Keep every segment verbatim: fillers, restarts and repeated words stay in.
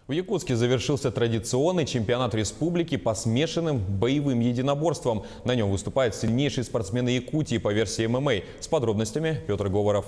В Якутске завершился традиционный чемпионат республики по смешанным боевым единоборствам. На нем выступают сильнейшие спортсмены Якутии по версии эм эм а. С подробностями Петр Говоров.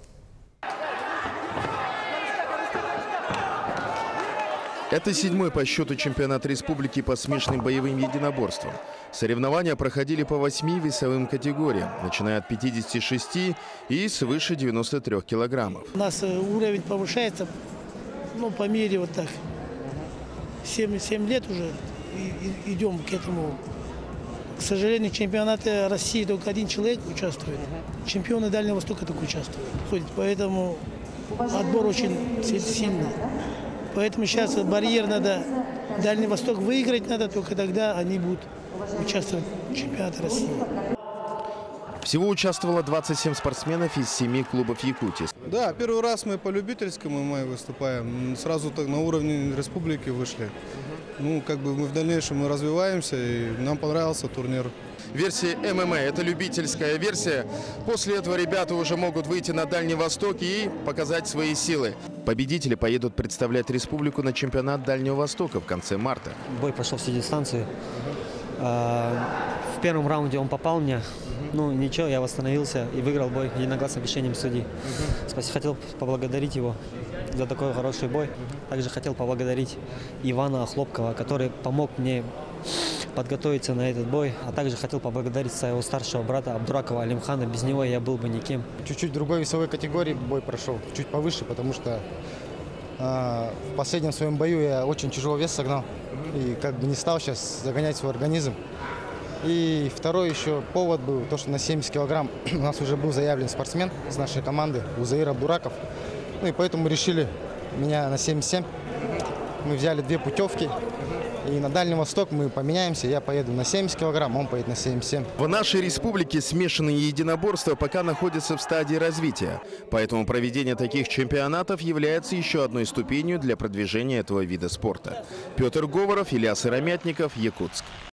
Это седьмой по счету чемпионат республики по смешанным боевым единоборствам. Соревнования проходили по восьми весовым категориям, начиная от пятидесяти шести и свыше девяноста трёх килограммов. У нас уровень повышается, ну, по мере вот так. семь, семь лет уже идем к этому. К сожалению, в чемпионате России только один человек участвует. Чемпионы Дальнего Востока только участвуют. Поэтому отбор очень сильный. Поэтому сейчас барьер надо, Дальний Восток выиграть надо, только тогда они будут участвовать в чемпионате России. Всего участвовало двадцать семь спортсменов из семи клубов Якутии. Да, первый раз мы по любительскому эм эм а выступаем. Сразу так на уровне республики вышли. Ну, как бы мы в дальнейшем мы развиваемся, и нам понравился турнир. Версия эм эм а – это любительская версия. После этого ребята уже могут выйти на Дальний Восток и показать свои силы. Победители поедут представлять республику на чемпионат Дальнего Востока в конце марта. Бой прошел все дистанции. В первом раунде он попал мне. Ну ничего, я восстановился и выиграл бой единогласным решением судьи. Спасибо, хотел поблагодарить его за такой хороший бой. Также хотел поблагодарить Ивана Хлопкова, который помог мне подготовиться на этот бой. А также хотел поблагодарить своего старшего брата Абдуракова Алимхана. Без него я был бы никем. Чуть-чуть в другой весовой категории бой прошел, чуть повыше, потому что э, в последнем своем бою я очень тяжелый вес согнал. И как бы не стал сейчас загонять свой организм. И второй еще повод был, то, что на семьдесят килограмм у нас уже был заявлен спортсмен из нашей команды, Узаир Абдураков. Ну и поэтому решили меня на семьдесят семь. Мы взяли две путевки. И на Дальний Восток мы поменяемся. Я поеду на семьдесят килограмм, он поедет на семьдесят семь. В нашей республике смешанные единоборства пока находятся в стадии развития. Поэтому проведение таких чемпионатов является еще одной ступенью для продвижения этого вида спорта. Петр Говоров, Илья Сыромятников, Якутск.